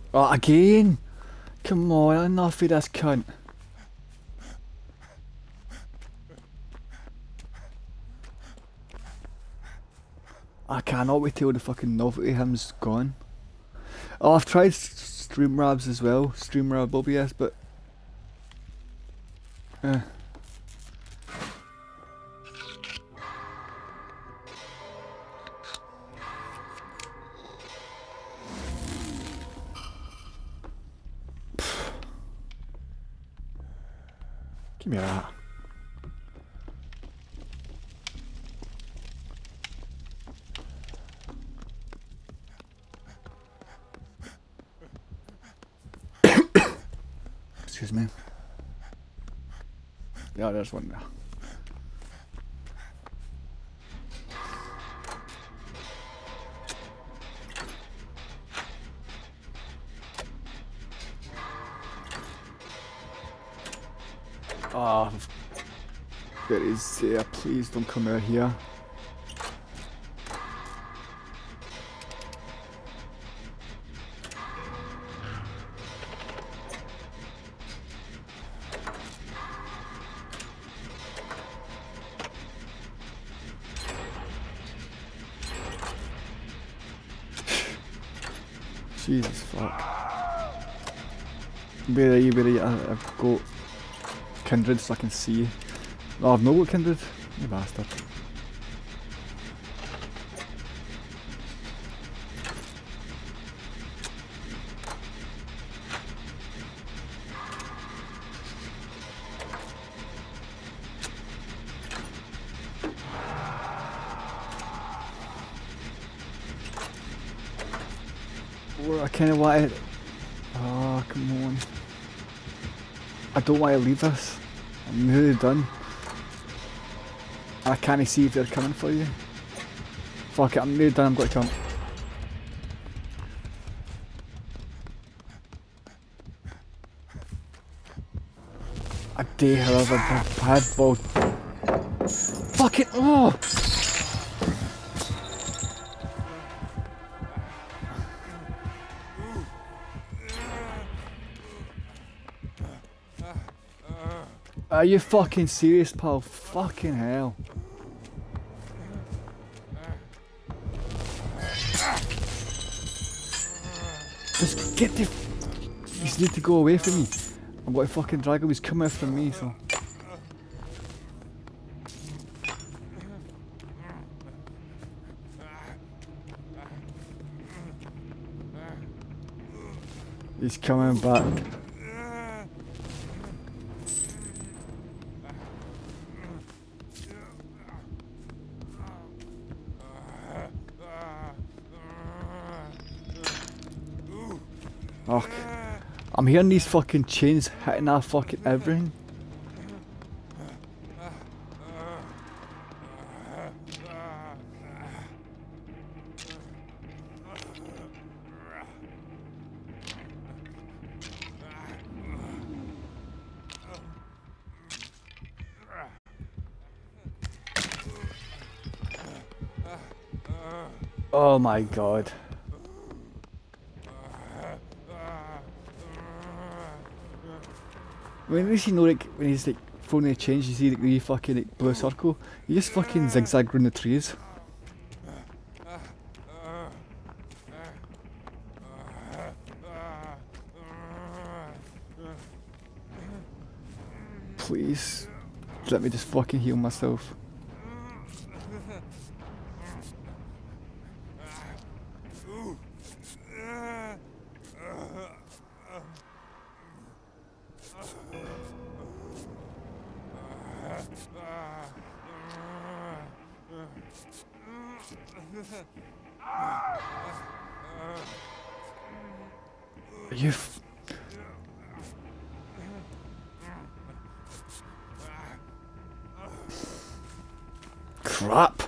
Oh, again! Come on, enough of this cunt. I cannot wait till the fucking novelty hymn's gone. Oh, I've tried Streamlabs as well, Streamlab OBS, but... Give me that. Excuse me. Yeah, there's one there. Ah, there is there. Please don't come out here. Jesus fuck. Better, I've got Kindred so I can see. No, I've not got Kindred. You bastard. I kinda want to... Oh, come on. I don't want to leave this. I'm nearly done. I can't see if they're coming for you. Fuck it, I'm nearly done, I'm going to come. I dare, however, bad ball. Fuck it, oh! Are you fucking serious, pal? Fucking hell. Just get the... You just need to go away from me. I'm going to fucking drag him, he's coming after me, so... He's coming back. Fuck. I'm hearing these fucking chains hitting that fucking everything. Oh my god. When at least you know, like, when he's like throwing the change, you see like, the fucking like, blue circle, you just fucking zigzag around the trees. Please, let me just fucking heal myself. You crap.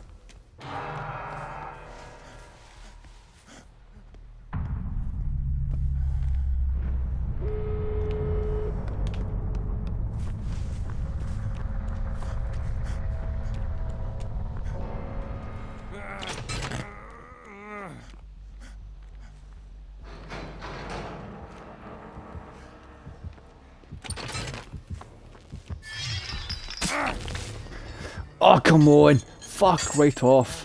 Oh, come on. Fuck right off.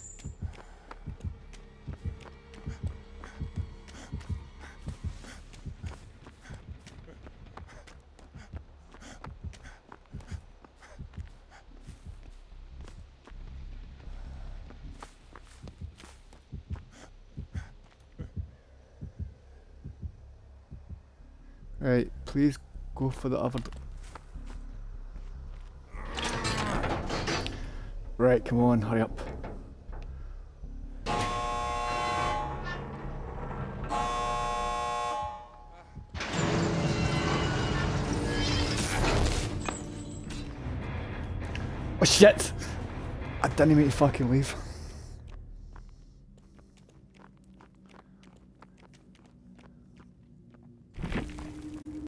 Right, please go for the other. Right, come on, hurry up. Oh shit! I didn't mean to fucking leave.